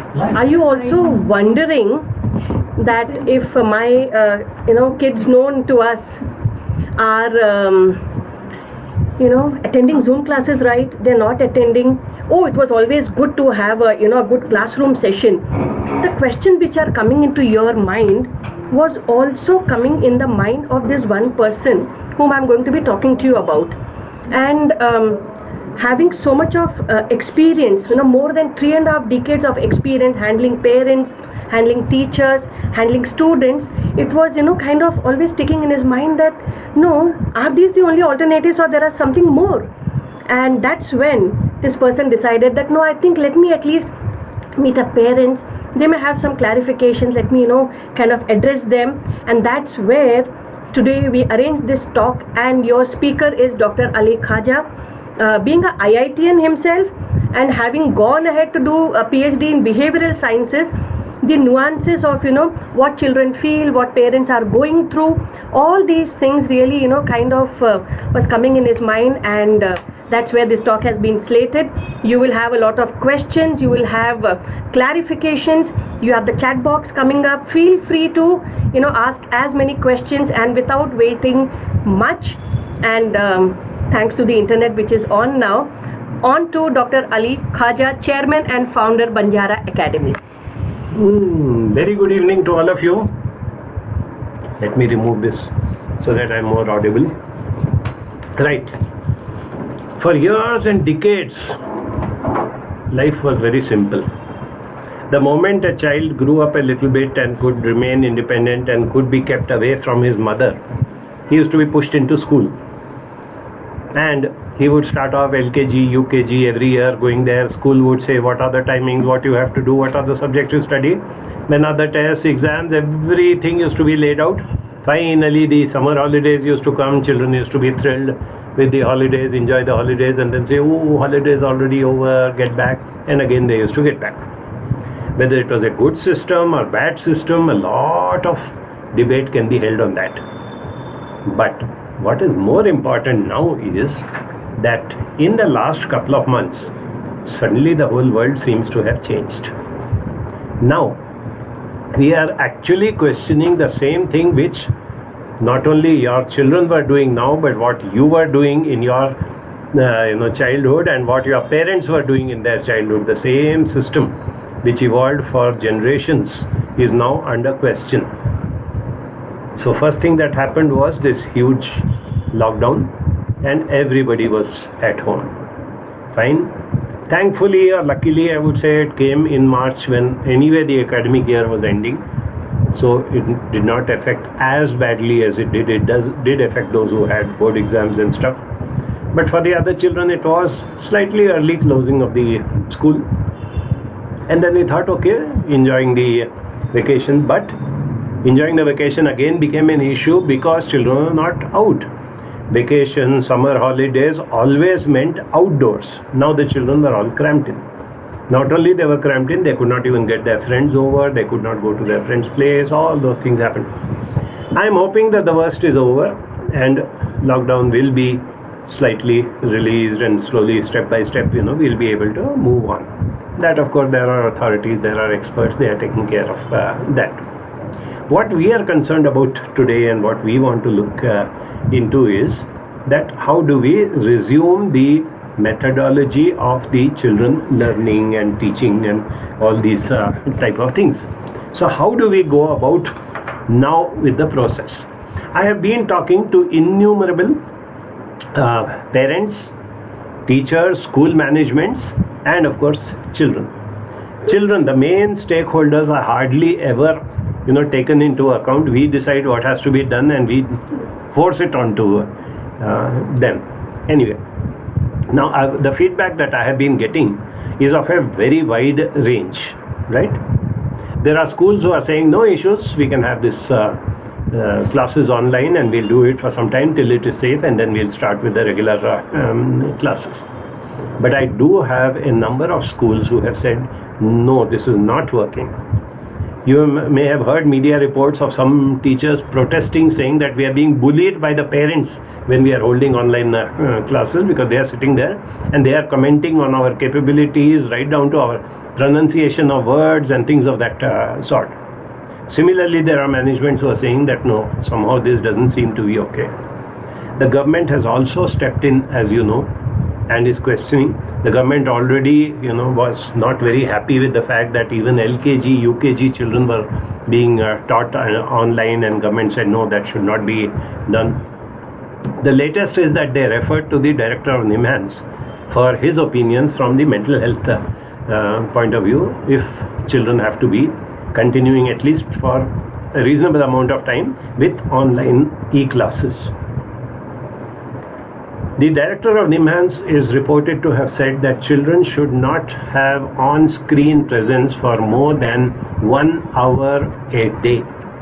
Are you also wondering that if my kids known to us are attending Zoom classes, right? They're not attending. Oh, it was always good to have a good classroom session. The questions which are coming into your mind was also coming in the mind of this one person whom I'm going to be talking to you about. And having so much of experience, more than 3.5 decades of experience handling parents, handling teachers, handling students, it was kind of always sticking in his mind that no, are these the only alternatives or there are something more? And that's when this person decided that no, I think let me at least meet up parents. They may have some clarifications, let me kind of address them. And that's where today we arranged this talk, and your speaker is Dr. Ali Khaja. Being a IITian himself and having gone ahead to do a PhD in behavioral sciences, the nuances of what children feel, what parents are going through, all these things really kind of was coming in his mind, and that's where this talk has been slated. You will have a lot of questions, you will have clarifications, you have the chat box coming up. Feel free to ask as many questions and without waiting much. And thanks to the internet which is on now, on to Dr. Ali Khaja, Chairman and Founder, Banjara Academy. Very good evening to all of you. Let me remove this so that I'm more audible. Right. For years and decades, life was very simple. The moment a child grew up a little bit and could remain independent and could be kept away from his mother, he used to be pushed into school. And he would start off LKG, UKG every year going there. School would say what are the timings, what you have to do, what are the subjects you study. Then other tests, exams, everything used to be laid out. Finally, the summer holidays used to come. Children used to be thrilled with the holidays, enjoy the holidays, and then say, oh, holidays already over, get back. And again they used to get back. Whether it was a good system or bad system, a lot of debate can be held on that. But what is more important now is that in the last couple of months, suddenly the whole world seems to have changed. Now, we are actually questioning the same thing which not only your children were doing now, but what you were doing in your childhood and what your parents were doing in their childhood. The same system which evolved for generations is now under question. So first thing that happened was this huge lockdown and everybody was at home. Fine. Thankfully or luckily, I would say it came in March when anyway the academic year was ending. So it did not affect as badly as it did. It did affect those who had board exams and stuff. But for the other children, it was slightly early closing of the school. And then we thought, okay, enjoying the vacation. But enjoying the vacation again became an issue because children were not out. Vacation, summer holidays always meant outdoors. Now the children were all cramped in. Not only they were cramped in, they could not even get their friends over, they could not go to their friend's place, all those things happened. I am hoping that the worst is over and lockdown will be slightly released and slowly, step by step, we'll be able to move on. That of course there are authorities, there are experts, they are taking care of that. What we are concerned about today and what we want to look into is that how do we resume the methodology of the children learning and teaching and all these type of things. So how do we go about now with the process? I have been talking to innumerable parents, teachers, school managements, and of course children. Children, the main stakeholders, are hardly ever taken into account. We decide what has to be done and we force it onto them. Anyway, now the feedback that I have been getting is of a very wide range, right? There are schools who are saying no issues, we can have this classes online and we'll do it for some time till it is safe and then we'll start with the regular classes. But I do have a number of schools who have said no, this is not working. You may have heard media reports of some teachers protesting, saying that we are being bullied by the parents when we are holding online classes, because they are sitting there and they are commenting on our capabilities right down to our pronunciation of words and things of that sort. Similarly, there are managements who are saying that no, somehow this doesn't seem to be okay. The government has also stepped in, as you know, and is questioning. The government already, was not very happy with the fact that even LKG, UKG children were being taught online, and government said no, that should not be done. The latest is that they referred to the director of NIMHANS for his opinions from the mental health point of view, if children have to be continuing at least for a reasonable amount of time with online e-classes. The director of NIMHANS is reported to have said that children should not have on-screen presence for more than 1 hour a day.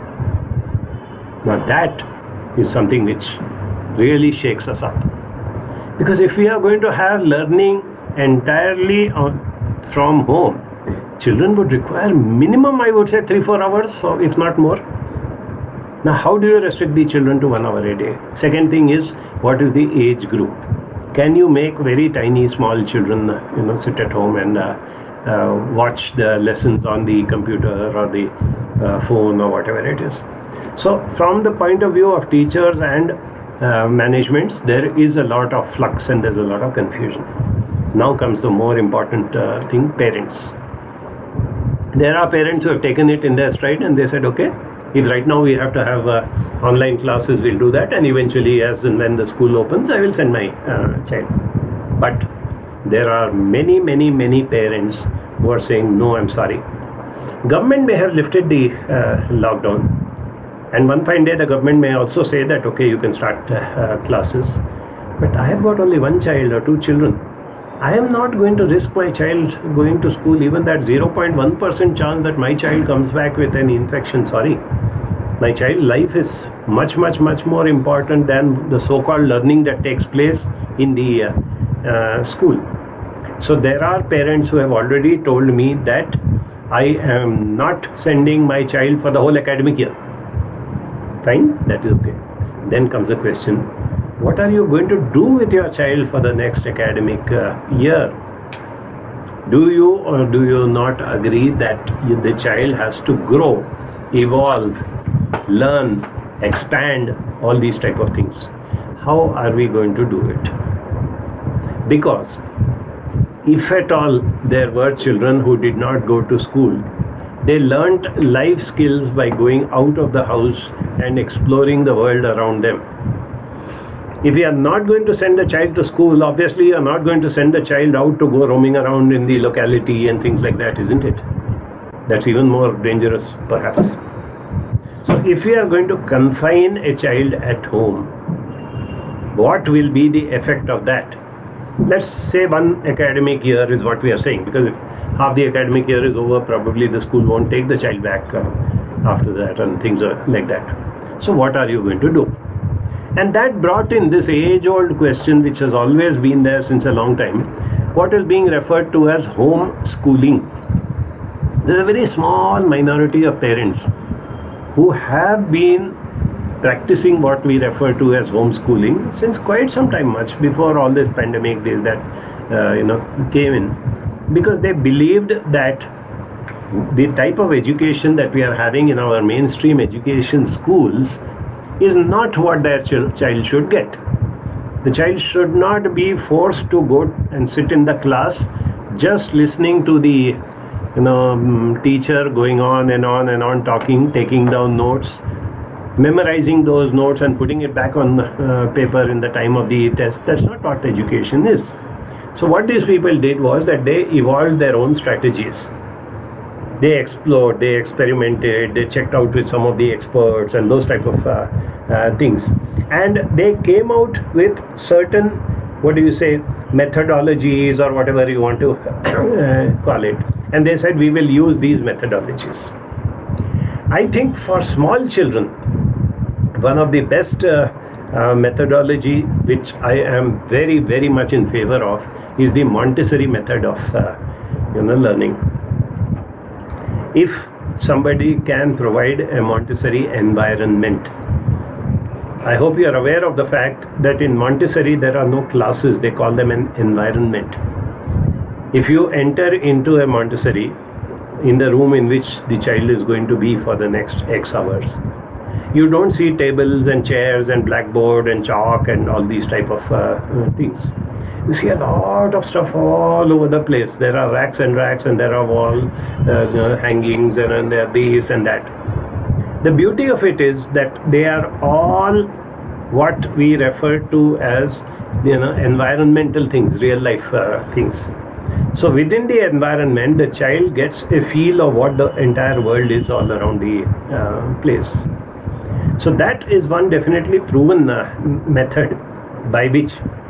Now that is something which really shakes us up. Because if we are going to have learning entirely from home, children would require minimum, I would say, 3-4 hours, or if not more. Now, how do you restrict the children to 1 hour a day? Second thing is, what is the age group? Can you make very tiny, small children, sit at home and watch the lessons on the computer or the phone or whatever it is? So, from the point of view of teachers and managements, there is a lot of flux and there's a lot of confusion. Now comes the more important thing, parents. There are parents who have taken it in their stride and they said, okay, if right now we have to have online classes, we'll do that, and eventually as and when the school opens, I will send my child. But there are many parents who are saying, no, I'm sorry. Government may have lifted the lockdown, and one fine day the government may also say that, okay, you can start classes. But I have got only one child or two children. I am not going to risk my child going to school, even that 0.1% chance that my child comes back with an infection. Sorry. My child's life is much more important than the so-called learning that takes place in the school. So there are parents who have already told me that I am not sending my child for the whole academic year. Fine, that is okay. Then comes the question, what are you going to do with your child for the next academic year? Do you or do you not agree that the child has to grow, evolve, learn, expand, all these type of things? How are we going to do it? Because if at all there were children who did not go to school, they learnt life skills by going out of the house and exploring the world around them. If we are not going to send the child to school, obviously you are not going to send the child out to go roaming around in the locality and things like that, isn't it? That's even more dangerous, perhaps. So if we are going to confine a child at home, what will be the effect of that? Let's say 1 academic year is what we are saying, because if half the academic year is over, probably the school won't take the child back after that, and things are like that. So what are you going to do? And that brought in this age-old question which has always been there since a long time, what is being referred to as home schooling. There is a very small minority of parents who have been practicing what we refer to as homeschooling since quite some time, much before all this pandemic days that came in, because they believed that the type of education that we are having in our mainstream education schools is not what their child should get. The child should not be forced to go and sit in the class just listening to the teacher going on and on talking, taking down notes, memorizing those notes and putting it back on paper in the time of the test. That's not what education is. So what these people did was that they evolved their own strategies. They explored, they experimented, they checked out with some of the experts and those type of things, and they came out with certain, methodologies or whatever you want to call it, and they said we will use these methodologies. I think for small children, one of the best methodology which I am very much in favor of is the Montessori method of learning. If somebody can provide a Montessori environment, I hope you are aware of the fact that in Montessori there are no classes, they call them an environment. If you enter into a Montessori, in the room in which the child is going to be for the next X hours, you don't see tables and chairs and blackboard and chalk and all these type of things. You see a lot of stuff all over the place. There are racks and racks, and there are wall hangings, and there are this and that. The beauty of it is that they are all what we refer to as, environmental things, real life things. So within the environment, the child gets a feel of what the entire world is all around the place. So that is one definitely proven method by which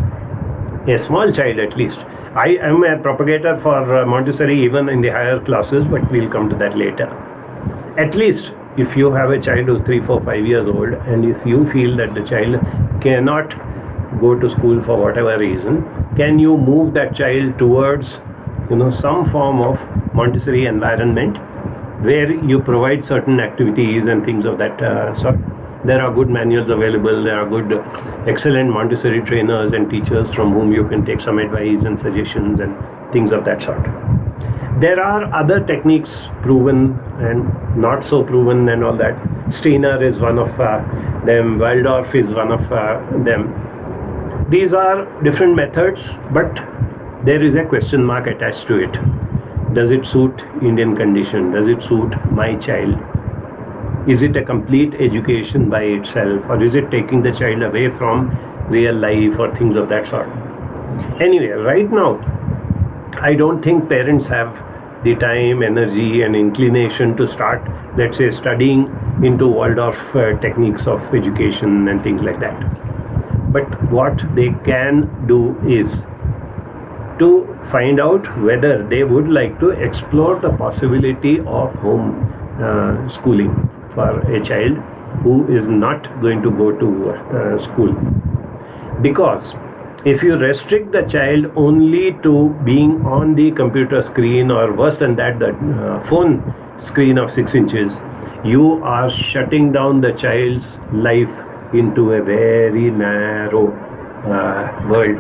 a small child, at least. I am a propagator for Montessori even in the higher classes, but we'll come to that later. At least if you have a child who's 3, 4, 5 years old, and if you feel that the child cannot go to school for whatever reason, can you move that child towards some form of Montessori environment where you provide certain activities and things of that sort? There are good manuals available. There are good, excellent Montessori trainers and teachers from whom you can take some advice and suggestions and things of that sort. There are other techniques, proven and not so proven and all that. Steiner is one of them. Waldorf is one of them. These are different methods, but there is a question mark attached to it. Does it suit Indian condition? Does it suit my child? Is it a complete education by itself, or is it taking the child away from real life or things of that sort? Anyway, right now, I don't think parents have the time, energy and inclination to start, let's say, studying into Waldorf techniques of education and things like that. But what they can do is to find out whether they would like to explore the possibility of home schooling for a child who is not going to go to school. Because if you restrict the child only to being on the computer screen, or worse than that, the phone screen of 6 inches, you are shutting down the child's life into a very narrow world.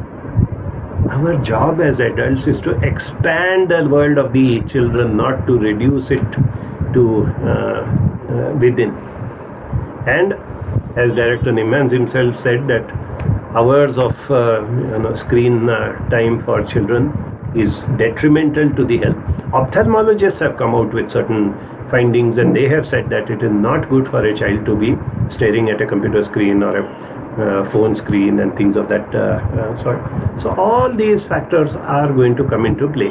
Our job as adults is to expand the world of the children, not to reduce it to within. And as Director Nimmans himself said, that hours of screen time for children is detrimental to the health. Ophthalmologists have come out with certain findings, and they have said that it is not good for a child to be staring at a computer screen or a phone screen and things of that sort. So all these factors are going to come into play.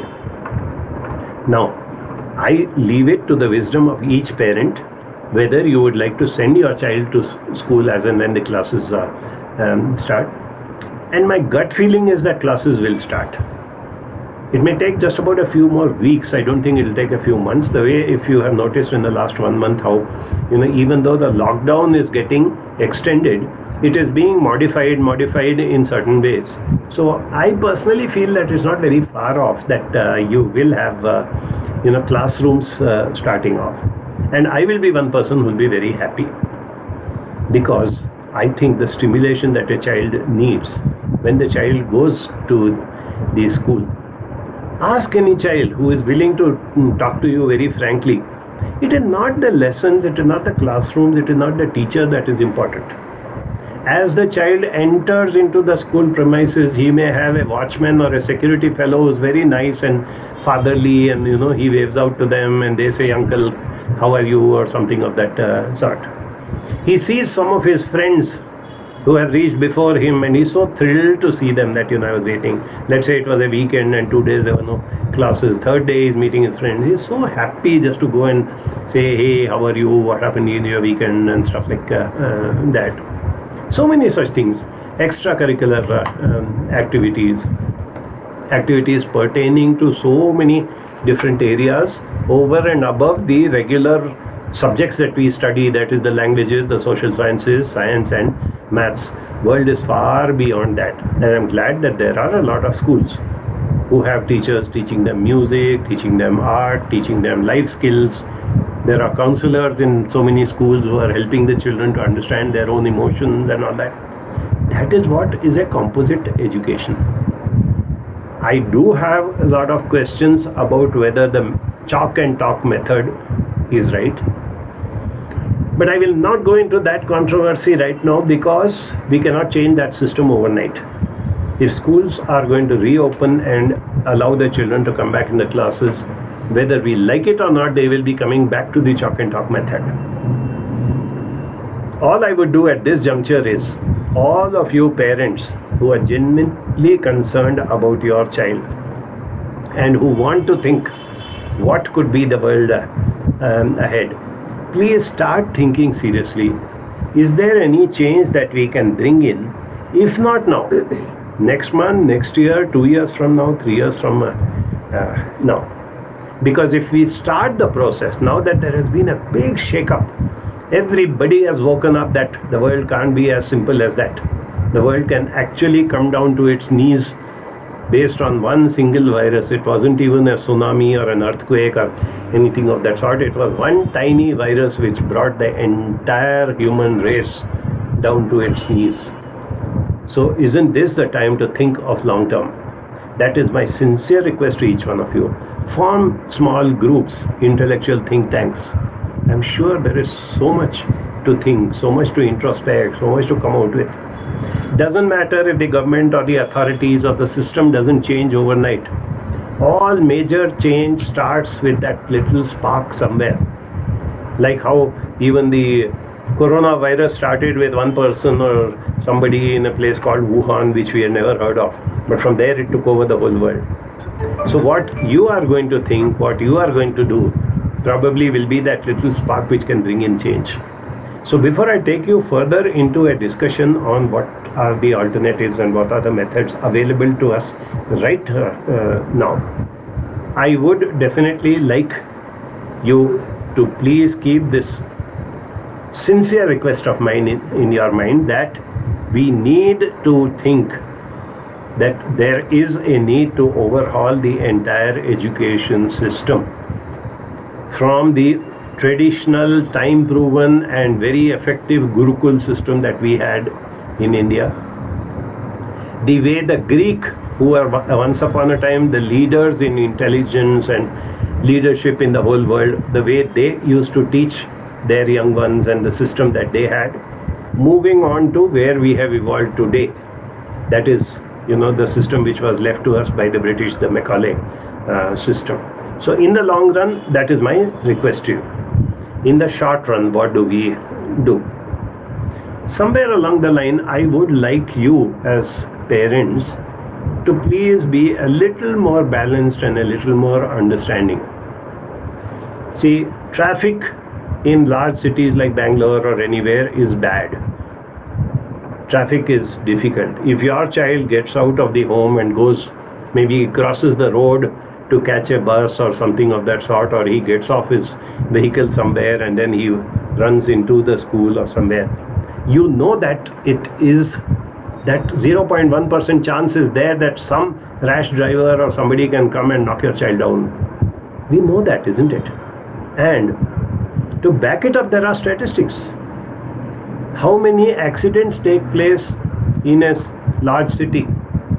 Now, I leave it to the wisdom of each parent whether you would like to send your child to school as and when the classes start. And my gut feeling is that classes will start. It may take just about a few more weeks. I don't think it will take a few months. The way, if you have noticed in the last 1 month, how even though the lockdown is getting extended, it is being modified in certain ways. So I personally feel that it's not very far off that you will have classrooms starting off. And I will be one person who will be very happy, because I think the stimulation that a child needs when the child goes to the school, ask any child who is willing to talk to you very frankly. It is not the lessons, it is not the classrooms, it is not the teacher that is important. As the child enters into the school premises, he may have a watchman or a security fellow who is very nice and fatherly, and he waves out to them and they say, "Uncle, how are you?" or something of that sort. He sees some of his friends who have reached before him, and he's so thrilled to see them that I was waiting. Let's say it was a weekend and 2 days there were no classes. Third day he's meeting his friends. He's so happy just to go and say, "Hey, how are you? What happened in your weekend?" and stuff like that. So many such things. Extracurricular activities pertaining to so many different areas over and above the regular subjects that we study, that is the languages, the social sciences, science and maths. World is far beyond that, and I'm glad that there are a lot of schools who have teachers teaching them music, teaching them art, teaching them life skills. There are counselors in so many schools who are helping the children to understand their own emotions and all that. That is what is a composite education. I do have a lot of questions about whether the chalk and talk method is right. But I will not go into that controversy right now because we cannot change that system overnight. If schools are going to reopen and allow the children to come back in the classes, whether we like it or not, they will be coming back to the chalk and talk method. All I would do at this juncture is, all of you parents who are genuinely concerned about your child and who want to think what could be the world ahead, please start thinking seriously. Is there any change that we can bring in? If not now, next month, next year, 2 years from now, 3 years from now. Because if we start the process, now that there has been a big shake-up, everybody has woken up that the world can't be as simple as that. The world can actually come down to its knees based on one single virus. It wasn't even a tsunami or an earthquake or anything of that sort. It was one tiny virus which brought the entire human race down to its knees. So isn't this the time to think of long term? That is my sincere request to each one of you. Form small groups, intellectual think tanks. I'm sure there is so much to think, so much to introspect, so much to come out with. Doesn't matter if the government or the authorities or the system doesn't change overnight. All major change starts with that little spark somewhere. Like how even the coronavirus started with one person or somebody in a place called Wuhan, which we had never heard of. But from there it took over the whole world. So what you are going to think, what you are going to do, probably will be that little spark which can bring in change. So before I take you further into a discussion on what are the alternatives and what are the methods available to us right now, I would definitely like you to please keep this sincere request of mine in your mind, that we need to think that there is a need to overhaul the entire education system from the traditional, time-proven and very effective Gurukul system that we had in India. The way the Greek, who were once upon a time the leaders in intelligence and leadership in the whole world, the way they used to teach their young ones and the system that they had, moving on to where we have evolved today. That is, the system which was left to us by the British, the Macaulay system. So in the long run, that is my request to you. In the short run, what do we do? Somewhere along the line, I would like you as parents to please be a little more balanced and a little more understanding. See, traffic in large cities like Bangalore or anywhere is bad. Traffic is difficult. If your child gets out of the home and goes, maybe crosses the road to catch a bus or something of that sort, or he gets off his vehicle somewhere and then he runs into the school or somewhere, you know that it is that 0.1% chance is there that some rash driver or somebody can come and knock your child down. We know that, isn't it? And to back it up, there are statistics. How many accidents take place in a large city?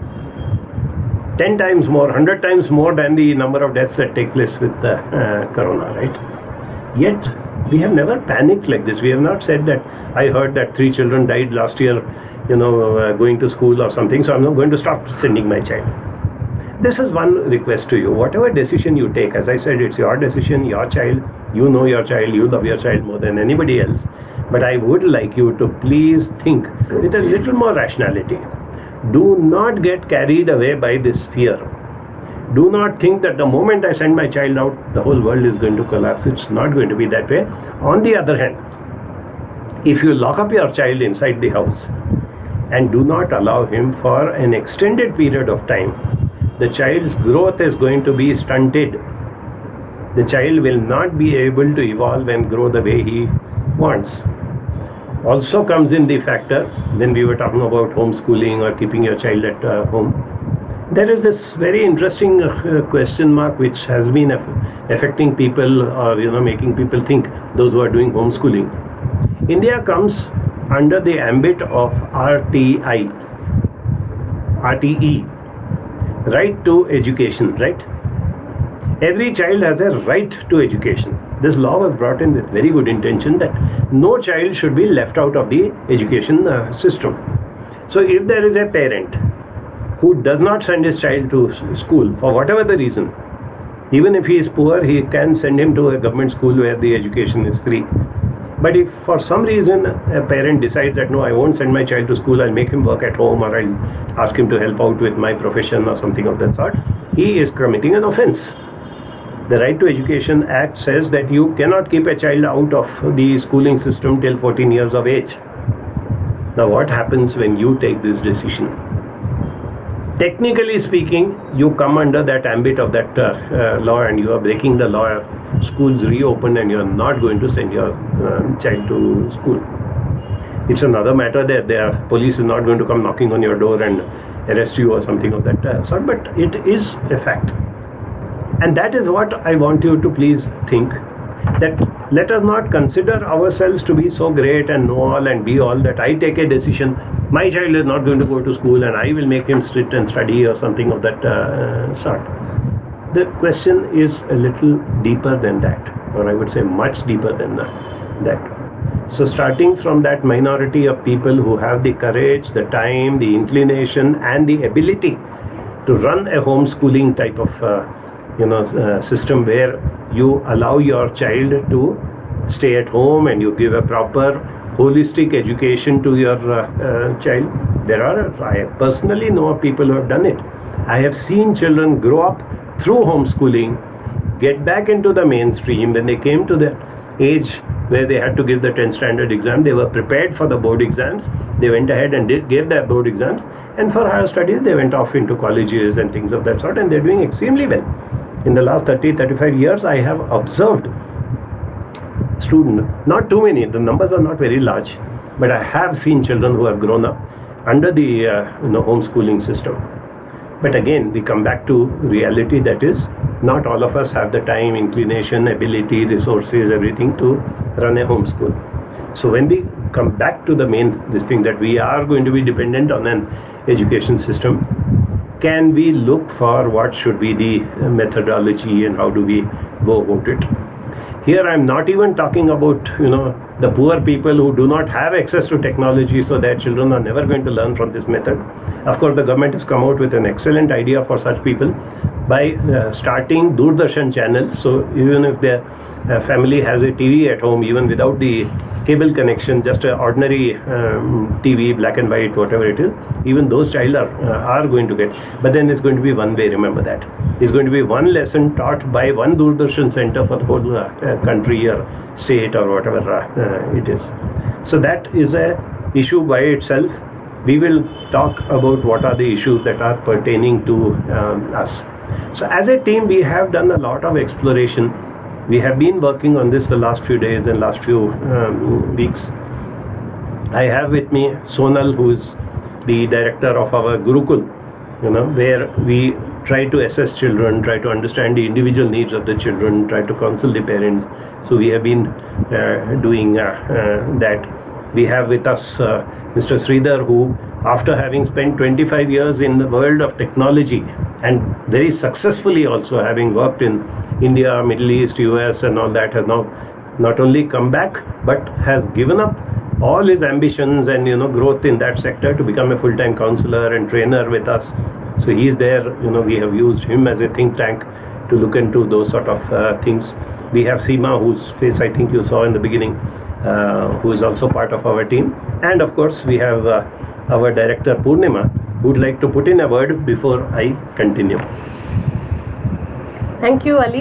10 times more, 100 times more than the number of deaths that take place with corona, right? Yet, we have never panicked like this. We have not said that, I heard that 3 children died last year, going to school or something, so I'm not going to stop sending my child. This is one request to you. Whatever decision you take, as I said, it's your decision, your child, you know your child, you love your child more than anybody else. But I would like you to please think with a little more rationality. Do not get carried away by this fear. Do not think that the moment I send my child out, the whole world is going to collapse. It's not going to be that way. On the other hand, if you lock up your child inside the house and do not allow him for an extended period of time, the child's growth is going to be stunted. The child will not be able to evolve and grow the way he wants. Also comes in the factor, when we were talking about homeschooling or keeping your child at home, there is this very interesting question mark which has been affecting people, or making people think, those who are doing homeschooling. India comes under the ambit of RTE. right to education, right? Every child has a right to education. This law was brought in with very good intention that no child should be left out of the education system. So if there is a parent who does not send his child to school for whatever the reason, even if he is poor, he can send him to a government school where the education is free. But if for some reason a parent decides that no, I won't send my child to school, I'll make him work at home, or I'll ask him to help out with my profession or something of that sort, he is committing an offense. The Right to Education Act says that you cannot keep a child out of the schooling system till 14 years of age. Now what happens when you take this decision? Technically speaking, you come under that ambit of that law, and you are breaking the law. Schools reopen and you are not going to send your child to school. It's another matter that the police is not going to come knocking on your door and arrest you or something of that sort, but it is a fact. And that is what I want you to please think, that let us not consider ourselves to be so great and know all and be all that I take a decision, my child is not going to go to school and I will make him sit and study or something of that sort. The question is a little deeper than that, or I would say much deeper than that. So starting from that minority of people who have the courage, the time, the inclination and the ability to run a homeschooling type of system where you allow your child to stay at home and you give a proper holistic education to your child. I personally know of people who have done it. I have seen children grow up through homeschooling, get back into the mainstream. When they came to the age where they had to give the 10th standard exam, they were prepared for the board exams. They went ahead and gave their board exams, and for higher studies they went off into colleges and things of that sort, and they're doing extremely well. In the last 30-35 years, I have observed students, not too many, the numbers are not very large, but I have seen children who have grown up under the homeschooling system. But again, we come back to reality, that is, not all of us have the time, inclination, ability, resources, everything to run a homeschool. So when we come back to the this thing that we are going to be dependent on an education system, can we look for what should be the methodology and how do we go about it? Here I'm not even talking about the poor people who do not have access to technology, so their children are never going to learn from this method. Of course, the government has come out with an excellent idea for such people by starting Doordarshan channels. So even if their family has a TV at home, even without the cable connection, just an ordinary TV, black and white, whatever it is, even those child are going to get. But then it's going to be one way, remember that. It's going to be one lesson taught by one Doordarshan center for the whole country or state or whatever it is. So that is a issue by itself. We will talk about what are the issues that are pertaining to us. So as a team, we have done a lot of exploration. We have been working on this the last few days and last few weeks. I have with me Sonal, who is the director of our Gurukul, where we try to assess children, try to understand the individual needs of the children, try to counsel the parents. So we have been doing that. We have with us Mr. Sridhar, who after having spent 25 years in the world of technology and very successfully also having worked in India, Middle East, US and all that, has now not only come back but has given up all his ambitions and growth in that sector to become a full-time counselor and trainer with us. So he is there. We have used him as a think tank to look into those sort of things. We have Seema, whose face I think you saw in the beginning, who is also part of our team, and of course we have our director Purnima, who would like to put in a word before I continue. Thank you, Ali.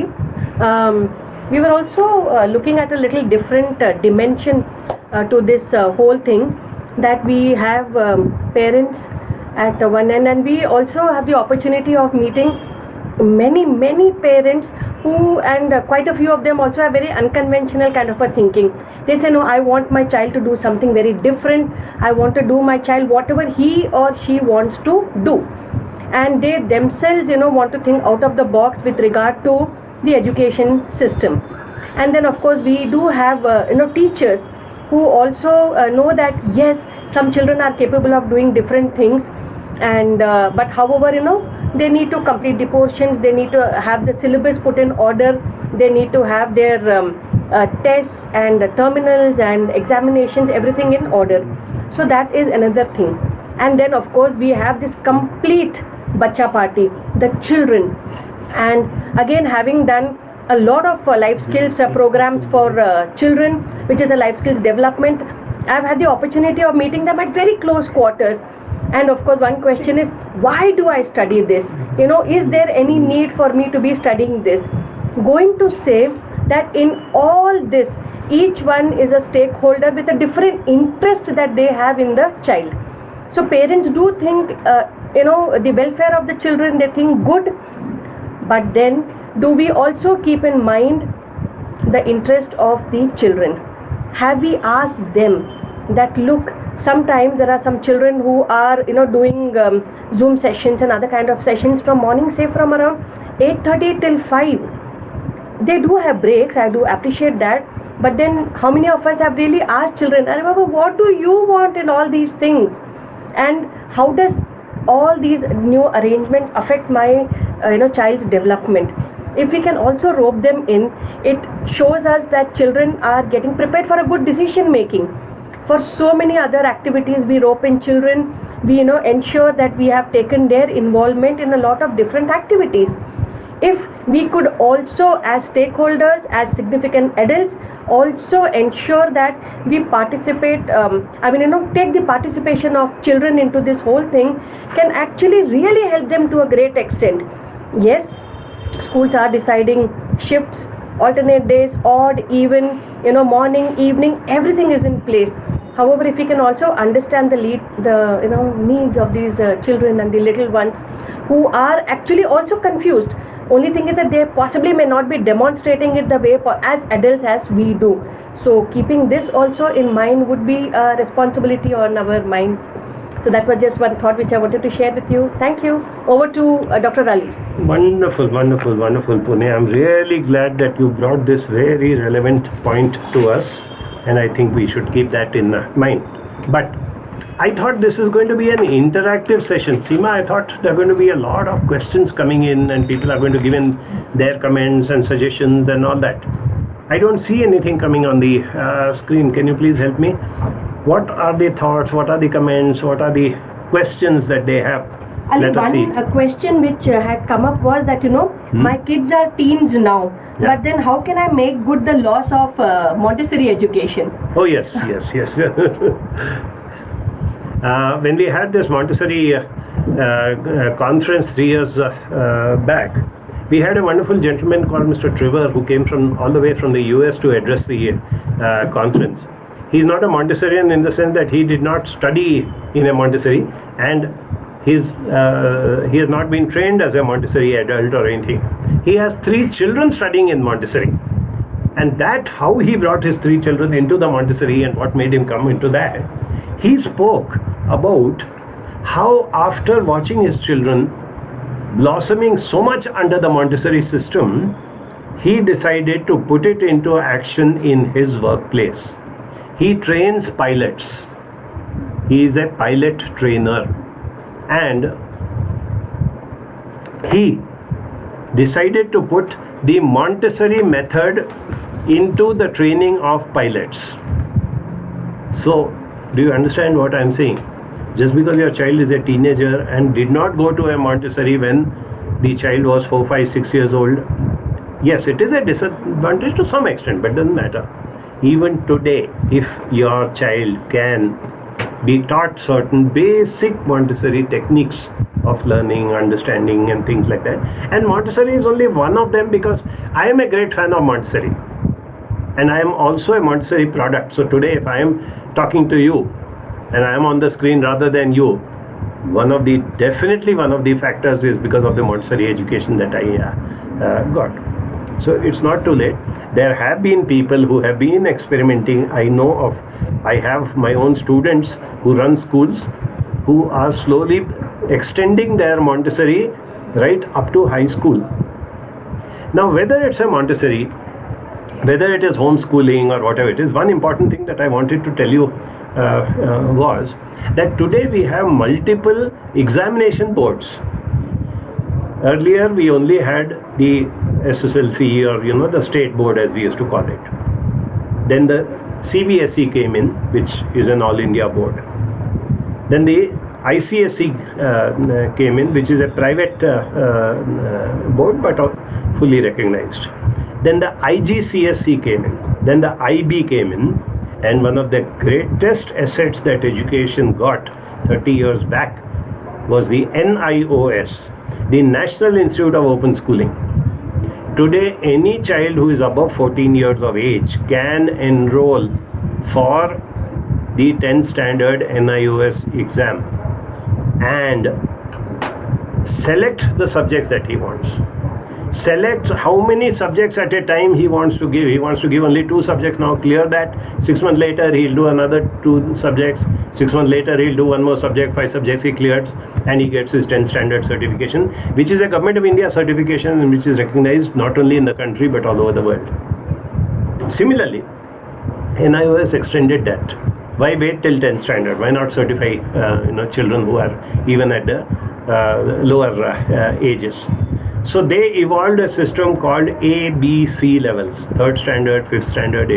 We were also looking at a little different dimension to this whole thing, that we have parents at one end, and we also have the opportunity of meeting many parents who, and quite a few of them also have very unconventional kind of a thinking. They say, no, I want my child to do something very different. I want to do my child whatever he or she wants to do. And they themselves, want to think out of the box with regard to the education system. And then of course we do have, teachers who also know that yes, some children are capable of doing different things, and but however, They need to complete the portions, they need to have the syllabus put in order, they need to have their tests and terminals and examinations, everything in order. So that is another thing. And then of course we have this complete Bacha Party, the children. And again, having done a lot of life skills programs for children, which is a life skills development, I've had the opportunity of meeting them at very close quarters. And of course one question is, why do I study this? You know, is there any need for me to be studying this? Going to say that in all this, each one is a stakeholder with a different interest that they have in the child. So parents do think, you know, the welfare of the children, they think good, but then do we also keep in mind the interest of the children? Have we asked them that, look, sometimes there are some children who are, you know, doing Zoom sessions and other kind of sessions from morning, say from around 8:30 till 5. They do have breaks, I do appreciate that, but then how many of us have really asked children, Baba, what do you want in all these things? And how does all these new arrangements affect my child's development? If we can also rope them in, it shows us that children are getting prepared for a good decision making. For so many other activities, we rope in children, we ensure that we have taken their involvement in a lot of different activities. If we could also, as stakeholders, as significant adults, also ensure that we participate, take the participation of children into this whole thing, can actually really help them to a great extent. Yes, schools are deciding shifts, alternate days, odd, even, morning, evening, everything is in place. However, if we can also understand the needs of these children and the little ones who are actually also confused. Only thing is that they possibly may not be demonstrating it the way as adults as we do. So keeping this also in mind would be a responsibility on our minds. So that was just one thought which I wanted to share with you. Thank you. Over to Dr. Ali. Wonderful, wonderful, wonderful, Pune. I'm really glad that you brought this very relevant point to us, and I think we should keep that in mind. But I thought this is going to be an interactive session. Seema, I thought there are going to be a lot of questions coming in and people are going to give in their comments and suggestions and all that. I don't see anything coming on the screen. Can you please help me? What are the thoughts? What are the comments? What are the questions that they have? Let us see. A question which had come up was that, my kids are teens now. Yeah. But then how can I make good the loss of Montessori education? Oh, yes, yes, yes. When we had this Montessori conference 3 years back, we had a wonderful gentleman called Mr. Trevor who came all the way from the US to address the conference. He's not a Montessorian in the sense that he did not study in a Montessori, and he has not been trained as a Montessori adult or anything. He has 3 children studying in Montessori, and that how he brought his 3 children into the Montessori and what made him come into that. He spoke about how after watching his children blossoming so much under the Montessori system, he decided to put it into action in his workplace. He trains pilots. He is a pilot trainer, and he decided to put the Montessori method into the training of pilots. So, do you understand what I am saying? Just because your child is a teenager and did not go to a Montessori when the child was 4, 5, 6 years old, yes, it is a disadvantage to some extent, but doesn't matter. Even today, if your child can be taught certain basic Montessori techniques of learning, understanding and things like that, and Montessori is only one of them, because I am a great fan of Montessori and I am also a Montessori product. So today if I am talking to you and I am on the screen rather than you, definitely one of the factors is because of the Montessori education that I got. So it's not too late. There have been people who have been experimenting. I have my own students who run schools who are slowly extending their Montessori right up to high school. Now, whether it's a Montessori, whether it is homeschooling or whatever it is, one important thing that I wanted to tell you was that today we have multiple examination boards. Earlier we only had the SSLC, or the state board as we used to call it. Then the CBSE came in, which is an all India board. Then the ICSE came in, which is a private board but fully recognized. Then the IGCSE came in. Then the IB came in, and one of the greatest assets that education got 30 years back was the NIOS, the National Institute of Open Schooling. Today, any child who is above 14 years of age can enroll for the 10th standard NIOS exam and select the subjects that he wants. Select how many subjects at a time he wants to give. He wants to give only 2 subjects now, clear that. 6 months later he'll do another 2 subjects. 6 months later he'll do 1 more subject, 5 subjects he clears, and he gets his 10th standard certification, which is a Government of India certification and which is recognized not only in the country but all over the world. Similarly, NIOS extended that. Why wait till 10th standard? Why not certify children who are even at the lower ages? So they evolved a system called ABC levels: 3rd standard, 5th standard,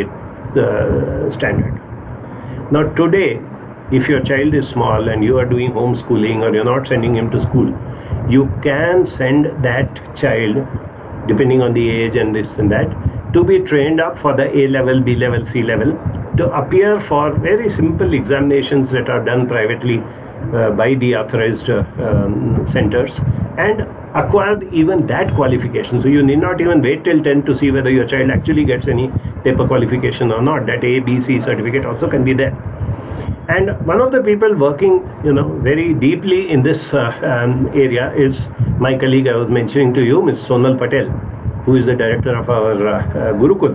8th standard. Now today, if your child is small and you are doing homeschooling or you're not sending him to school, you can send that child, depending on the age and this and that, to be trained up for the A level, B level, C level, to appear for very simple examinations that are done privately by the authorized centers, and acquire even that qualification. So you need not even wait till 10 to see whether your child actually gets any paper qualification or not. That A, B, C certificate also can be there. And one of the people working, very deeply in this area is my colleague I was mentioning to you, Ms. Sonal Patel, who is the director of our Gurukul.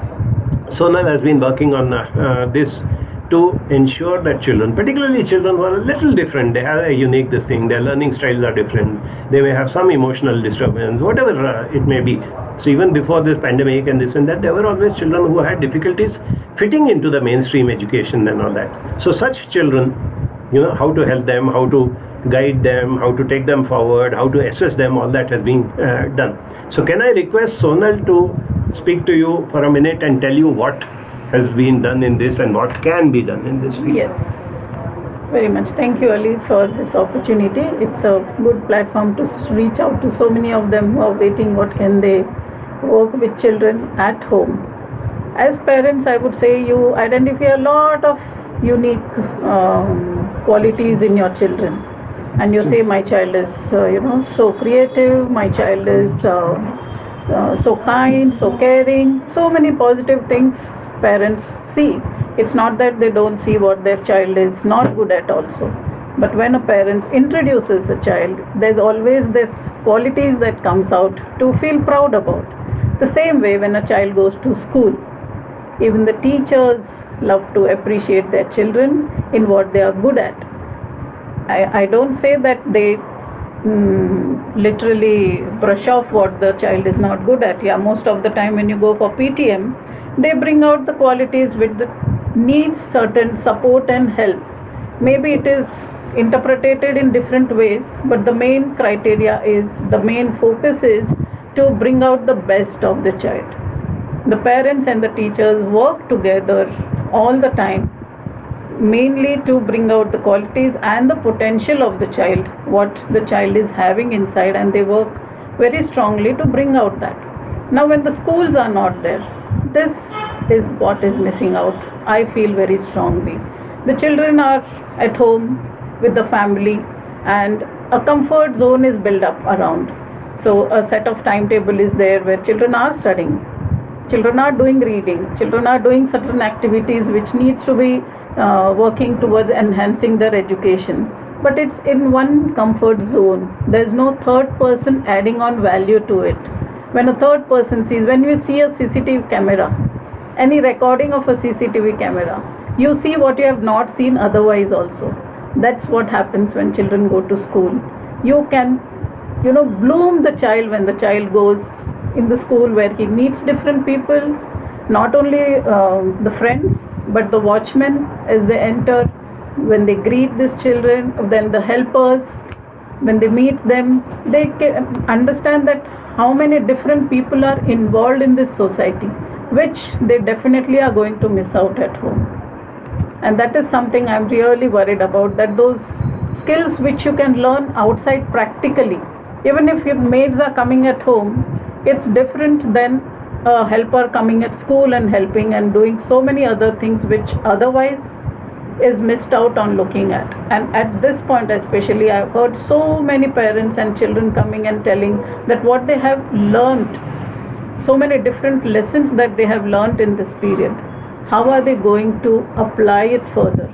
Sonal has been working on this to ensure that children, particularly children who are a little different, they have a unique thing, their learning styles are different, they may have some emotional disturbance, whatever it may be. So even before this pandemic and this and that, there were always children who had difficulties fitting into the mainstream education and all that. So such children, how to help them, how to guide them, how to take them forward, how to assess them, all that has been done. So can I request Sonal to speak to you for a minute and tell you what has been done in this and what can be done in this field? Yes, very much. Thank you, Ali, for this opportunity. It's a good platform to reach out to so many of them who are waiting. What can they work with children at home? As parents, I would say you identify a lot of unique qualities in your children, and you say my child is so creative, my child is so kind, so caring, so many positive things parents see. It's not that they don't see what their child is not good at also, but when a parent introduces a child, there's always this qualities that comes out to feel proud about. The same way when a child goes to school, even the teachers love to appreciate their children in what they are good at. I don't say that they literally brush off what the child is not good at. Yeah, most of the time when you go for PTM, they bring out the qualities which needs certain support and help. Maybe it is interpreted in different ways, but the main criteria is, the main focus is to bring out the best of the child. The parents and the teachers work together all the time, mainly to bring out the qualities and the potential of the child, what the child is having inside, and they work very strongly to bring out that. Now when the schools are not there, this is what is missing out, I feel very strongly. The children are at home with the family and a comfort zone is built up around. So a set of timetable is there where children are studying, children are doing reading, children are doing certain activities which needs to be working towards enhancing their education. But it's in one comfort zone. There's no third person adding on value to it. When a third person sees, when you see a CCTV camera, any recording of a CCTV camera, you see what you have not seen otherwise also. That's what happens when children go to school. You can, bloom the child when the child goes in the school where he meets different people, not only the friends, but the watchmen as they enter, when they greet these children, then the helpers, when they meet them, they understand that how many different people are involved in this society, which they definitely are going to miss out at home. And that is something I'm really worried about, that those skills which you can learn outside practically, even if your maids are coming at home, it's different than a helper coming at school and helping and doing so many other things which otherwise is missed out on looking at. And at this point especially, I've heard so many parents and children coming and telling that what they have learnt, so many different lessons that they have learnt in this period, how are they going to apply it further?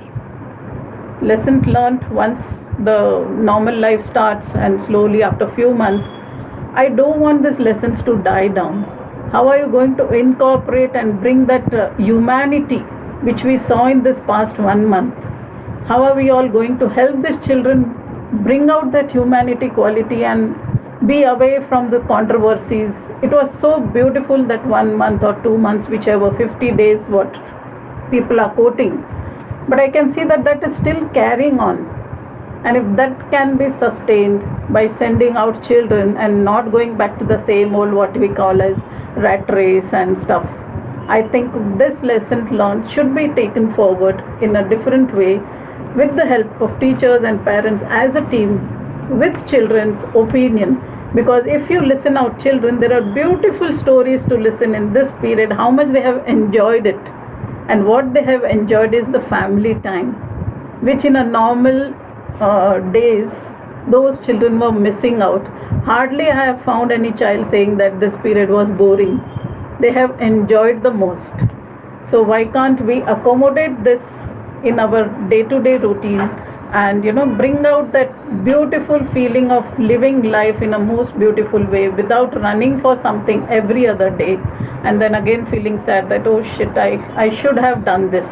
Lessons learnt once the normal life starts, and slowly after few months, I don't want these lessons to die down. How are you going to incorporate and bring that humanity which we saw in this past 1 month? How are we all going to help these children bring out that humanity quality and be away from the controversies? It was so beautiful that 1 month or 2 months, whichever, 50 days, what people are quoting. But I can see that that is still carrying on. And if that can be sustained by sending out children and not going back to the same old what we call as rat race and stuff, I think this lesson learned should be taken forward in a different way with the help of teachers and parents as a team with children's opinion. Because if you listen out children, there are beautiful stories to listen in this period, how much they have enjoyed it. And what they have enjoyed is the family time, which in a normal days, those children were missing out. Hardly I have found any child saying that this period was boring. They have enjoyed the most. So why can't we accommodate this in our day-to-day routine and bring out that beautiful feeling of living life in a most beautiful way without running for something every other day and then again feeling sad that, oh shit, I should have done this.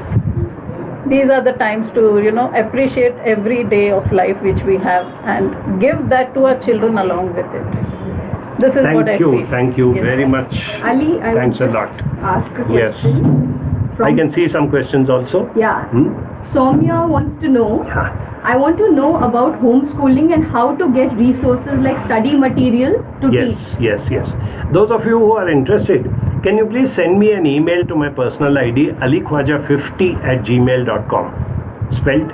These are the times to appreciate every day of life which we have and give that to our children along with it. This is what I feel. Thank you very much. Ali, I Thanks would a lot. ask a Yes. question. I can see some questions also. Yeah. Soumya wants to know, I want to know about homeschooling and how to get resources like study material to teach. Yes. Those of you who are interested, can you please send me an email to my personal ID, alikhwaja50@gmail.com, spelled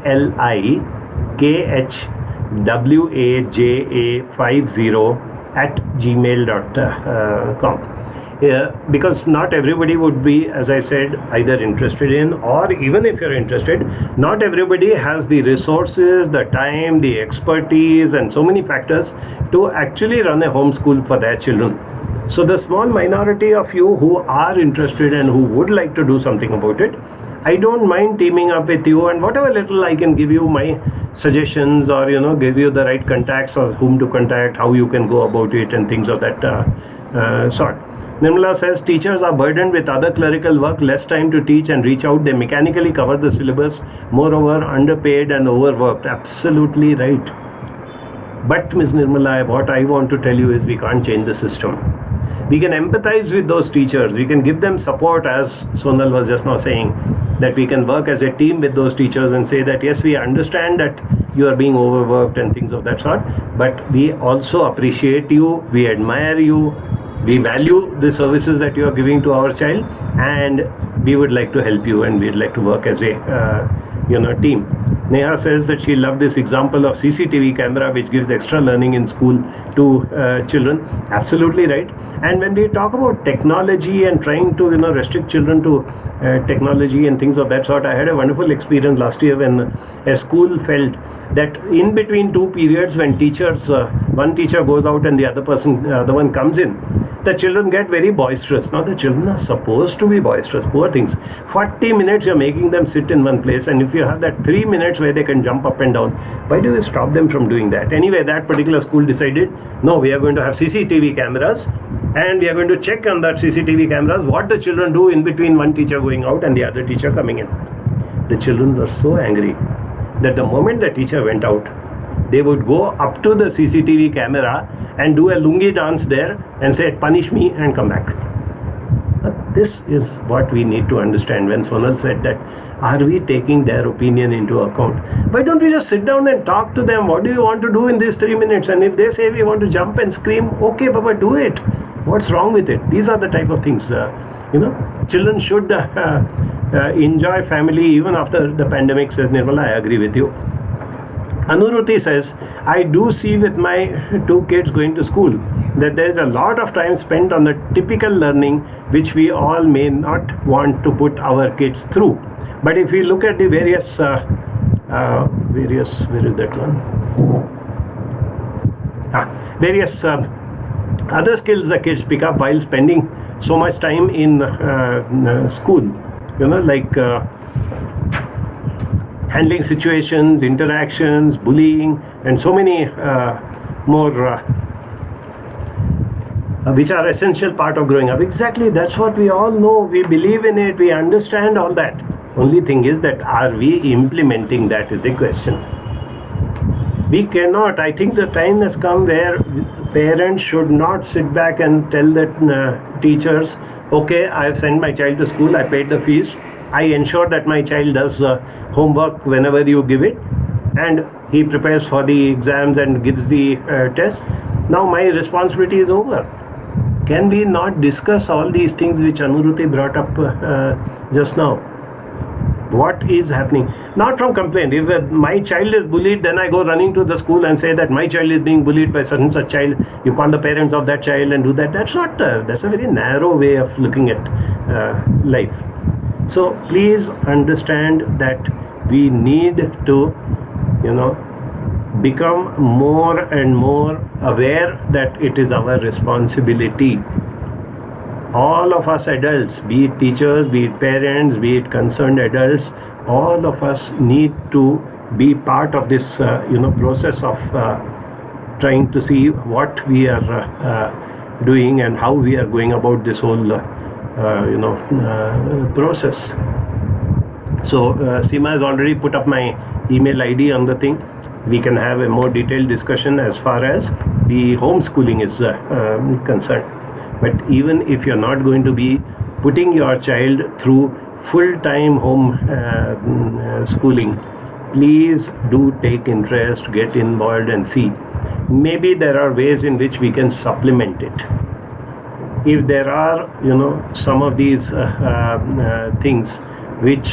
alikhwaja50@gmail.com. Because not everybody would be, as I said, either interested in, or even if you're interested, not everybody has the resources, the time, the expertise, and so many factors to actually run a homeschool for their children. So the small minority of you who are interested and who would like to do something about it, I don't mind teaming up with you, and whatever little I can give you my suggestions, or give you the right contacts or whom to contact, how you can go about it, and things of that sort. Nirmala says teachers are burdened with other clerical work, less time to teach and reach out. They mechanically cover the syllabus, moreover underpaid and overworked. Absolutely right. But Ms. Nirmala, what I want to tell you is we can't change the system. We can empathize with those teachers. We can give them support, as Sonal was just now saying, that we can work as a team with those teachers and say that yes, we understand that you are being overworked and things of that sort, but we also appreciate you, we admire you, we value the services that you are giving to our child, and we would like to help you, and we'd like to work as a team. Neha says that she loved this example of CCTV camera which gives extra learning in school to children. Absolutely right. And when we talk about technology and trying to restrict children to technology and things of that sort, I had a wonderful experience last year when a school felt that in between two periods, when one teacher goes out and the other one comes in, the children get very boisterous. Now the children are supposed to be boisterous, poor things. 40 minutes you're making them sit in one place, and if you have that 3 minutes where they can jump up and down, why do you stop them from doing that? Anyway, that particular school decided, no, we are going to have CCTV cameras, and we are going to check on that CCTV cameras what the children do in between one teacher going out and the other teacher coming in. The children were so angry that the moment the teacher went out, they would go up to the CCTV camera and do a lungi dance there and say, punish me, and come back. This is what we need to understand. When Sonal said that, are we taking their opinion into account? Why don't we just sit down and talk to them? What do you want to do in these 3 minutes? And if they say we want to jump and scream, okay, Baba, do it. What's wrong with it? These are the type of things, children should enjoy family even after the pandemic, says Nirmala. I agree with you. Anuruti says, I do see with my 2 kids going to school that there is a lot of time spent on the typical learning which we all may not want to put our kids through. But if we look at the various, where is that one? Various other skills the kids pick up while spending so much time in school, like handling situations, interactions, bullying, and so many more which are essential part of growing up. Exactly, that's what we all know. We believe in it, we understand all that. Only thing is that are we implementing that is the question. We cannot. I think the time has come where parents should not sit back and tell the teachers, okay, I have sent my child to school, I paid the fees, I ensure that my child does homework whenever you give it, and he prepares for the exams and gives the test. Now my responsibility is over. Can we not discuss all these things which Anuruti brought up just now? What is happening? Not from complaint. If my child is bullied, then I go running to the school and say that my child is being bullied by such and such child. You call the parents of that child and do that. That's not. That's a very narrow way of looking at life. So please understand that we need to, become more and more aware that it is our responsibility. All of us adults, be it teachers, be it parents, be it concerned adults, all of us need to be part of this, process of trying to see what we are doing and how we are going about this whole, process. So Seema has already put up my email ID on the thing. We can have a more detailed discussion as far as the homeschooling is concerned. But even if you're not going to be putting your child through full-time home schooling, please do take interest, get involved and see. Maybe there are ways in which we can supplement it. If there are, some of these things which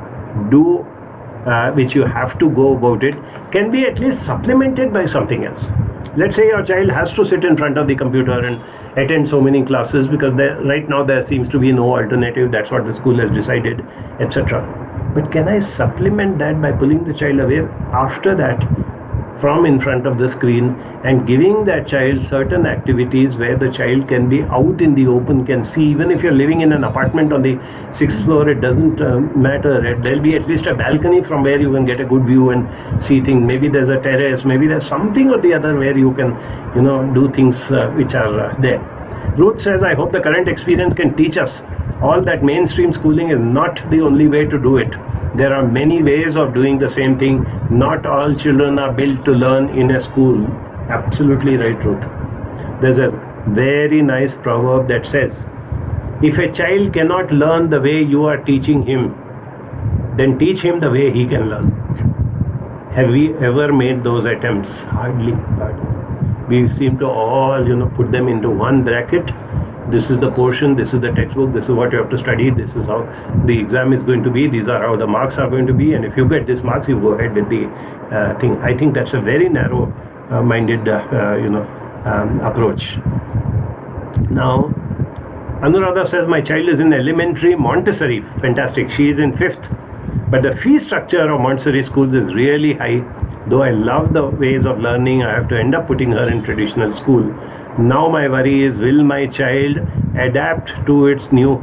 you have to go about it, can be at least supplemented by something else. Let's say your child has to sit in front of the computer and attend so many classes because right now there seems to be no alternative. That's what the school has decided, etc. But can I supplement that by pulling the child away after that from in front of the screen and giving that child certain activities where the child can be out in the open, can see. Even if you're living in an apartment on the 6th floor, it doesn't matter. There'll be at least a balcony from where you can get a good view and see things. Maybe there's a terrace, maybe there's something or the other where you can, do things which are there. Ruth says, I hope the current experience can teach us all that mainstream schooling is not the only way to do it. There are many ways of doing the same thing. Not all children are built to learn in a school. Absolutely right, Ruth. There's a very nice proverb that says, if a child cannot learn the way you are teaching him, then teach him the way he can learn. Have we ever made those attempts? Hardly. We seem to all, put them into one bracket. This is the portion, this is the textbook, this is what you have to study, this is how the exam is going to be, these are how the marks are going to be, and if you get these marks, you go ahead with the thing. I think that's a very narrow-minded, approach. Now, Anuradha says, my child is in elementary Montessori. Fantastic. She is in 5th. But the fee structure of Montessori schools is really high. Though I love the ways of learning, I have to end up putting her in traditional school. Now my worry is, will my child adapt to its new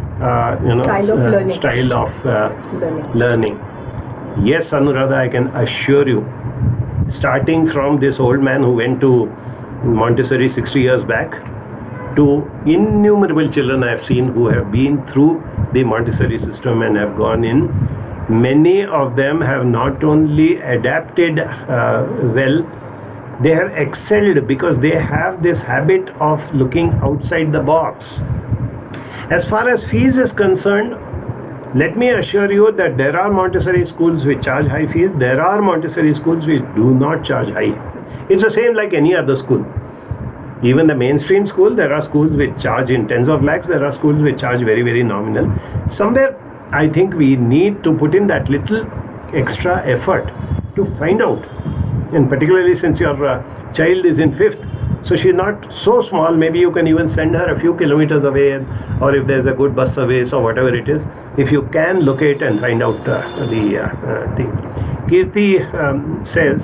style of learning? Yes, Anuradha, I can assure you, starting from this old man who went to Montessori 60 years back to innumerable children I have seen who have been through the Montessori system and have gone in. Many of them have not only adapted well, they have excelled because they have this habit of looking outside the box. As far as fees is concerned, let me assure you that there are Montessori schools which charge high fees. There are Montessori schools which do not charge high. It's the same like any other school. Even the mainstream school, there are schools which charge in tens of lakhs. There are schools which charge very, very nominal. Somewhere, I think we need to put in that little extra effort to find out. And particularly since your child is in 5th, so she's not so small, maybe you can even send her a few kilometers away, or if there's a good bus service or whatever it is, if you can locate and find out the thing. Kirti says,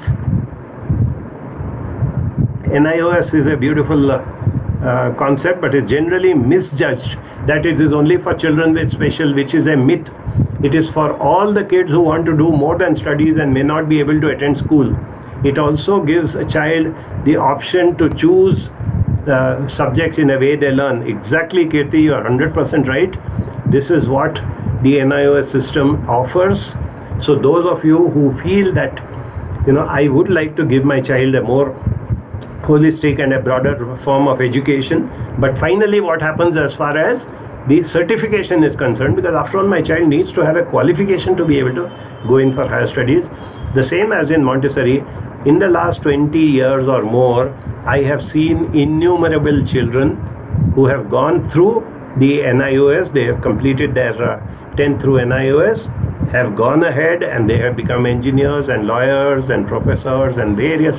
NIOS is a beautiful concept, but is generally misjudged that it is only for children with special, which is a myth. It is for all the kids who want to do more than studies and may not be able to attend school. It also gives a child the option to choose subjects in a way they learn. Exactly, Kirti, you are 100% right. This is what the NIOS system offers. So those of you who feel that, you know, I would like to give my child a more holistic and a broader form of education, but finally what happens as far as the certification is concerned, because after all my child needs to have a qualification to be able to go in for higher studies. The same as in Montessori, in the last 20 years or more, I have seen innumerable children who have gone through the NIOS. They have completed their 10th through NIOS, have gone ahead and they have become engineers and lawyers and professors and various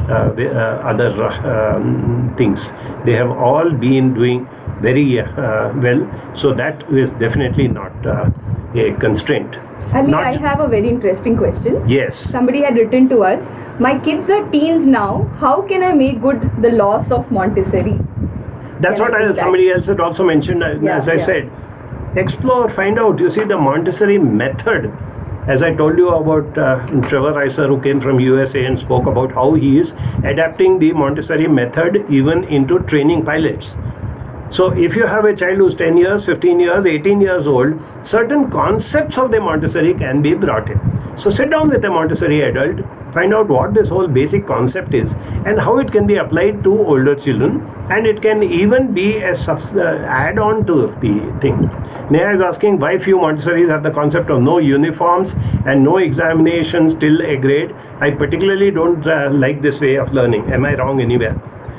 other things. They have all been doing very well. So that is definitely not a constraint. Ali, I have a very interesting question. Yes. Somebody had written to us, my kids are teens now, how can I make good the loss of Montessori? That's what somebody else had also mentioned, as I said. Explore, find out. You see, the Montessori method, as I told you about Trevor Reiser, who came from USA and spoke about how he is adapting the Montessori method even into training pilots. So if you have a child who's 10 years, 15 years, 18 years old, certain concepts of the Montessori can be brought in. So sit down with a Montessori adult, find out what this whole basic concept is and how it can be applied to older children, and it can even be a add-on to the thing. Neha is asking why few Montessoris have the concept of no uniforms and no examinations till a grade. I particularly don't like this way of learning. Am I wrong anywhere?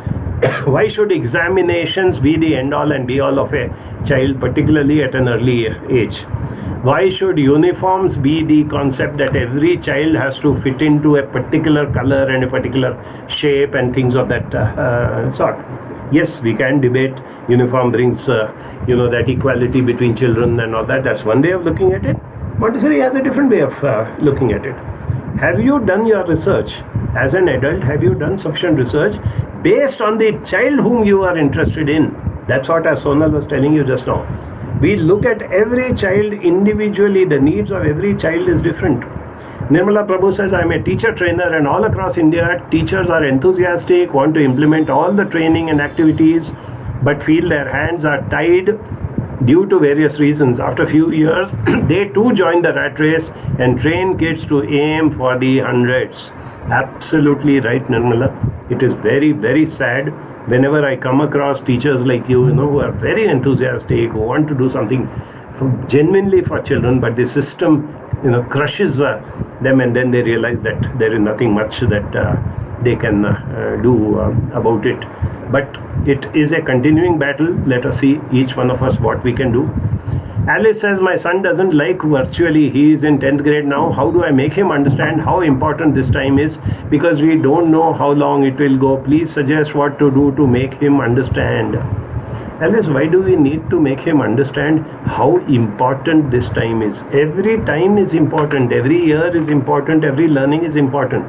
Why should examinations be the end-all and be-all of a child, particularly at an early age? Why should uniforms be the concept that every child has to fit into a particular color and a particular shape and things of that sort? Yes, we can debate uniform brings, that equality between children and all that. That's one way of looking at it. Montessori has a different way of looking at it. Have you done your research? As an adult, have you done sufficient research based on the child whom you are interested in? That's what, as Sonal was telling you just now. We look at every child individually. The needs of every child is different. Nirmala Prabhu says, I'm a teacher trainer, and all across India, teachers are enthusiastic, want to implement all the training and activities, but feel their hands are tied due to various reasons. After a few years, they too join the rat race and train kids to aim for the hundreds. Absolutely right, Nirmala. It is very, very sad whenever I come across teachers like you, who are very enthusiastic, who want to do something genuinely for children, but the system, crushes them, and then they realize that there is nothing much that they can do about it. But it is a continuing battle. Let us see, each one of us, what we can do. Alice says, my son doesn't like virtually. He is in 10th grade now. How do I make him understand how important this time is? Because we don't know how long it will go. Please suggest what to do to make him understand. Alice, why do we need to make him understand how important this time is? Every time is important. Every year is important. Every learning is important.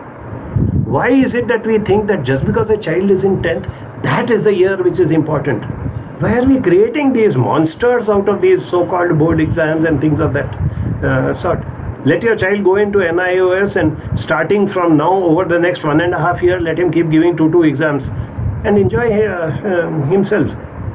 Why is it that we think that just because a child is in 10th, that is the year which is important? Why are we creating these monsters out of these so-called board exams and things of that sort? Let your child go into NIOS, and starting from now over the next 1.5 years, let him keep giving 2 exams and enjoy himself.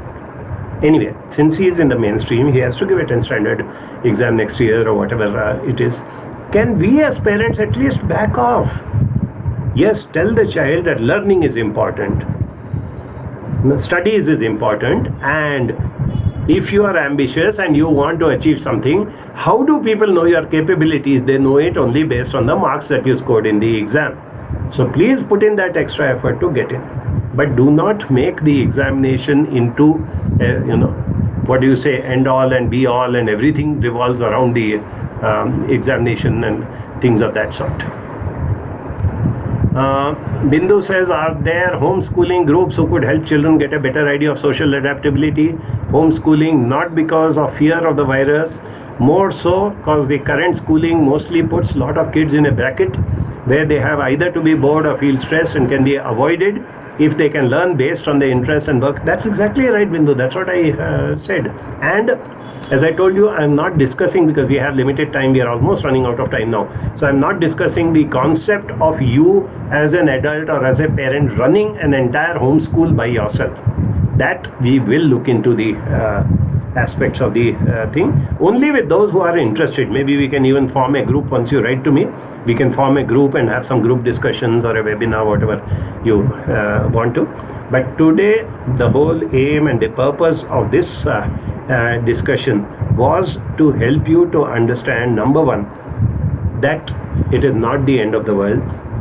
Anyway, since he is in the mainstream, he has to give a 10th standard exam next year or whatever it is. Can we as parents at least back off? Yes, tell the child that learning is important, studies is important, and If you are ambitious and you want to achieve something, how do people know your capabilities? They know it only based on the marks that you scored in the exam. So please put in that extra effort to get in. But do not make the examination into, what do you say, end all and be all, and everything revolves around the examination and things of that sort. Bindu says, are there homeschooling groups who could help children get a better idea of social adaptability? Homeschooling not because of fear of the virus, more so because the current schooling mostly puts a lot of kids in a bracket where they have either to be bored or feel stressed and can be avoided if they can learn based on their interest and work. That's exactly right, Bindu. That's what I said. And as I told you, I'm not discussing, because we have limited time, we are almost running out of time now. So I'm not discussing the concept of you as an adult or as a parent running an entire homeschool by yourself. That we will look into the aspects of the thing. Only with those who are interested. Maybe we can even form a group once you write to me. We can form a group and have some group discussions or a webinar, whatever you want to. But today, the whole aim and the purpose of this discussion was to help you to understand, number one, that it is not the end of the world.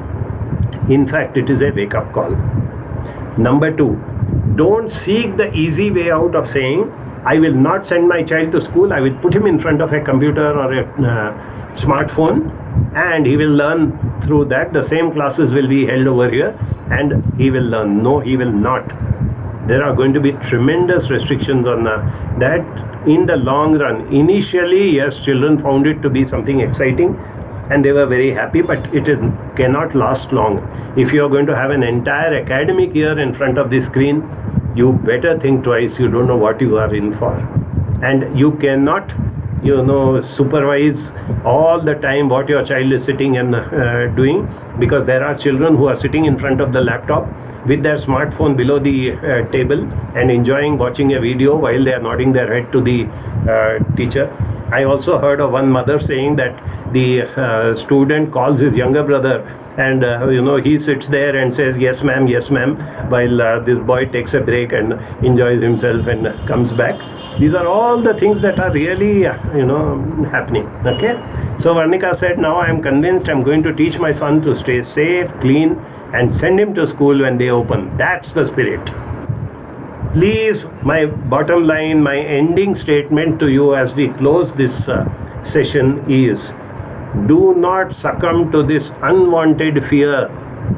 In fact, it is a wake-up call. Number two, don't seek the easy way out of saying, I will not send my child to school, I will put him in front of a computer or a smartphone and he will learn through that. The same classes will be held over here and he will learn. No, he will not. There are going to be tremendous restrictions on that in the long run. Initially, yes, children found it to be something exciting and they were very happy, but it cannot last long. If you are going to have an entire academic year in front of the screen, you better think twice. You don't know what you are in for. And you cannot, supervise all the time what your child is sitting and doing, because there are children who are sitting in front of the laptop with their smartphone below the table and enjoying watching a video while they are nodding their head to the teacher. I also heard of one mother saying that the student calls his younger brother and he sits there and says yes ma'am, while this boy takes a break and enjoys himself and comes back. These are all the things that are really happening. Okay, so Varnika said, now I am convinced I'm going to teach my son to stay safe, clean, and send him to school when they open. That's the spirit. Please, my bottom line, my ending statement to you as we close this session is, do not succumb to this unwanted fear.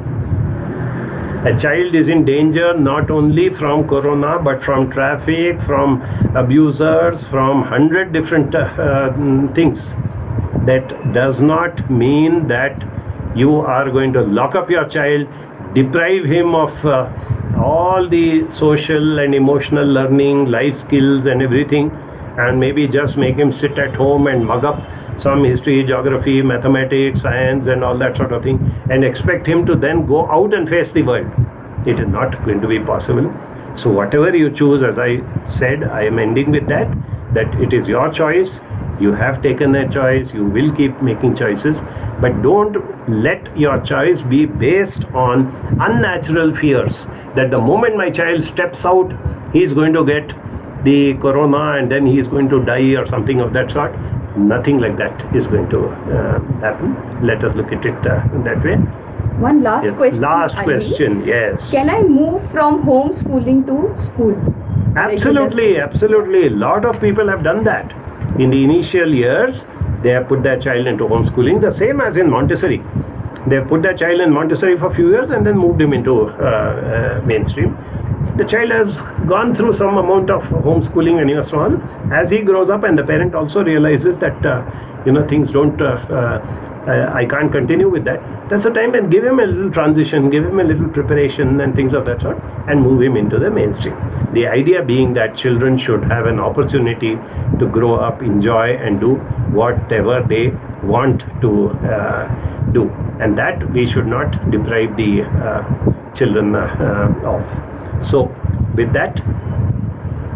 A child is in danger not only from corona, but from traffic, from abusers, from 100 different things. That does not mean that you are going to lock up your child, deprive him of all the social and emotional learning, life skills and everything, and maybe just make him sit at home and mug up some history, geography, mathematics, science and all that sort of thing, and expect him to then go out and face the world. It is not going to be possible. So whatever you choose, as I said, I am ending with that it is your choice. You have taken a choice, you will keep making choices, but don't let your choice be based on unnatural fears that the moment my child steps out, he is going to get the corona and then he is going to die or something of that sort. Nothing like that is going to happen. Let us look at it that way. One last question. Last question, yes. Can I move from homeschooling to school? Absolutely, absolutely. A lot of people have done that. In the initial years, they have put their child into homeschooling, the same as in Montessori. They have put their child in Montessori for a few years and then moved him into mainstream. The child has gone through some amount of homeschooling when he was small. As he grows up and the parent also realizes that things don't, I can't continue with that. That's the time, and give him a little transition, give him a little preparation and things of that sort, and move him into the mainstream. The idea being that children should have an opportunity to grow up, enjoy and do whatever they want to do, and that we should not deprive the children of. So with that,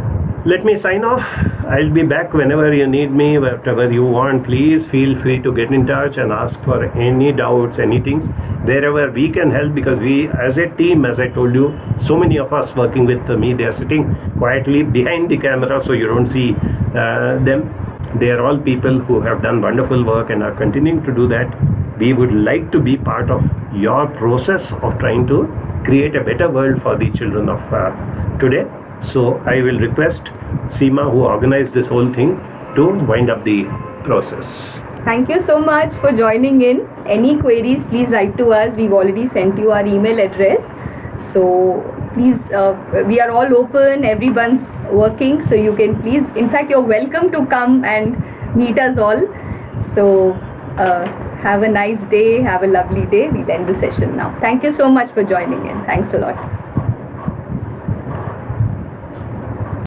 let me sign off. I'll be back whenever you need me, whatever you want. Please feel free to get in touch and ask for any doubts, anything, wherever we can help, because we as a team, as I told you, so many of us working with me, they are sitting quietly behind the camera, so you don't see them. They are all people who have done wonderful work and are continuing to do that. We would like to be part of your process of trying to create a better world for the children of today. So I will request Seema, who organized this whole thing, to wind up the process. Thank you so much for joining in. Any queries, please write to us. We've already sent you our email address. So please, we are all open, everyone's working. So you can please, in fact, you're welcome to come and meet us all. So have a nice day, have a lovely day. We'll end the session now. Thank you so much for joining in. Thanks a lot.